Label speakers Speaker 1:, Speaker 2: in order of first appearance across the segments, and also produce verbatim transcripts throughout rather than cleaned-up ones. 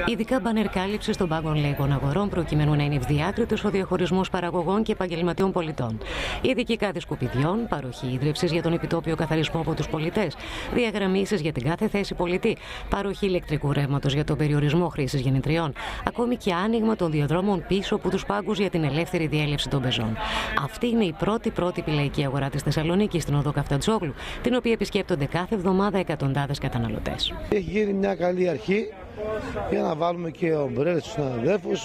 Speaker 1: Ειδικά μπανερ κάλυψη των πάγκων λαϊκών αγορών, προκειμένου να είναι ευδιάκριτος ο διαχωρισμός παραγωγών και επαγγελματιών πολιτών. Ειδική κάδη σκουπιδιών, παροχή ίδρυυσης για τον επιτόπιο καθαρισμό από τους πολιτές, διαγραμμίσεις για την κάθε θέση πολιτή, παροχή ηλεκτρικού ρεύματος για τον περιορισμό χρήσης γεννητριών, ακόμη και άνοιγμα των διαδρόμων πίσω από τους πάγκους για την ελεύθερη διέλευση των πεζών. Αυτή είναι η πρώτη πρότυπη λαϊκή αγορά της Θεσσαλονίκης, στην οδό Καφτατζόγλου, την οποία επισκέπτονται κάθε εβδομάδα εκατοντάδες καταναλωτές.
Speaker 2: Έχει γίνει μια καλή αρχή για να βάλουμε και ομπρέλες στους συναδέλφους,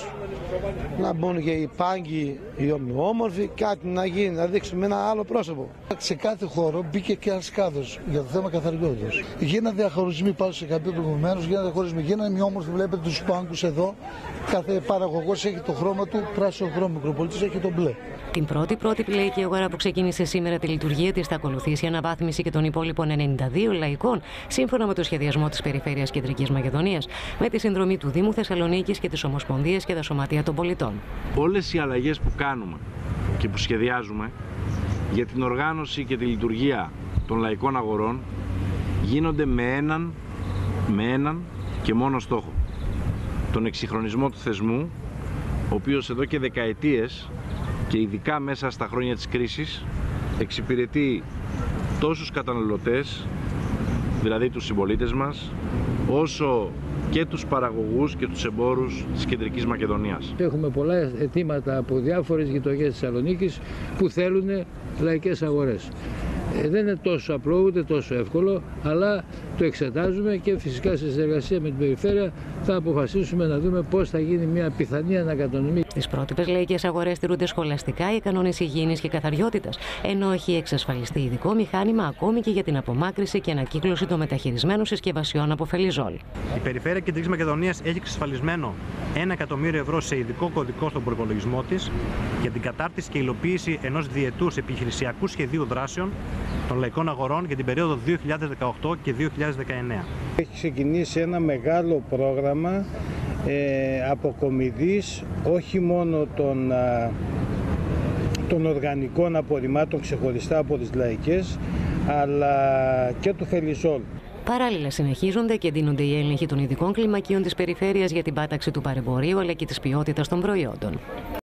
Speaker 2: να μπουν και οι πάγκοι οι ομοιόμορφοι, κάτι να γίνει, να δείξουμε ένα άλλο πρόσωπο.
Speaker 3: Σε κάθε χώρο μπήκε και ένας κάδος για το θέμα καθαριότητας. Γίνανε διαχωρισμοί, πάνω σε κάποιο προηγουμένως, γίνανε διαχωρισμοί, γίνανε ομοιόμορφοι, βλέπετε τους πάγκους εδώ. Κάθε παραγωγός έχει το χρώμα του, πράσινο χρώμα, μικροπολίτης έχει το μπλε.
Speaker 1: Την πρώτη πρότυπη λαϊκή αγορά που ξεκίνησε σήμερα τη λειτουργία της θα ακολουθήσει η αναβάθμιση και των υπόλοιπων ενενήντα δύο λαϊκών, σύμφωνα με το σχεδιασμό της Περιφέρειας Κεντρικής Μακεδονίας, με τη συνδρομή του Δήμου Θεσσαλονίκης και της Ομοσπονδίας και τα Σωματεία των Πολιτών.
Speaker 4: Όλες οι αλλαγές που κάνουμε και που σχεδιάζουμε για την οργάνωση και τη λειτουργία των λαϊκών αγορών γίνονται με έναν, με έναν και μόνο στόχο. Τον εξυγχρονισμό του θεσμού, ο οποίος εδώ και δεκαετίες και ειδικά μέσα στα χρόνια της κρίσης εξυπηρετεί τόσους καταναλωτές, δηλαδή τους συμπολίτες μας, όσο και τους παραγωγούς και τους εμπόρους της Κεντρικής Μακεδονίας.
Speaker 5: Έχουμε πολλά αιτήματα από διάφορες γειτονιές της Θεσσαλονίκης που θέλουν λαϊκές αγορές. Δεν είναι τόσο απλό ούτε τόσο εύκολο, αλλά το εξετάζουμε και φυσικά σε συνεργασία με την Περιφέρεια θα αποφασίσουμε να δούμε πώς θα γίνει μια πιθανή ανακατανομή.
Speaker 1: Στις πρότυπες λαϊκές αγορές τηρούνται σχολαστικά οι κανόνες υγιεινής και καθαριότητας, ενώ έχει εξασφαλιστεί ειδικό μηχάνημα ακόμη και για την απομάκρυνση και ανακύκλωση των μεταχειρισμένων συσκευασιών από φελιζόλ.
Speaker 6: Η Περιφέρεια Κεντρικής Μακεδονίας έχει εξασφαλισμένο ένα εκατομμύριο ευρώ σε ειδικό κωδικό στον προϋπολογισμό της για την κατάρτιση και υλοποίηση ενός διετούς επιχειρησιακού σχεδίου δράσεων των λαϊκών αγορών για την περίοδο δύο χιλιάδες δεκαοκτώ και δύο χιλιάδες δεκαεννέα.
Speaker 7: Έχει ξεκινήσει ένα μεγάλο πρόγραμμα ε, αποκομιδής όχι μόνο των, α, των οργανικών απορριμμάτων ξεχωριστά από τις λαϊκές, αλλά και του φελιζόλ.
Speaker 1: Παράλληλα, συνεχίζονται και εντείνονται οι έλεγχοι των ειδικών κλιμακίων της περιφέρειας για την πάταξη του παρεμπορίου αλλά και της ποιότητας των προϊόντων.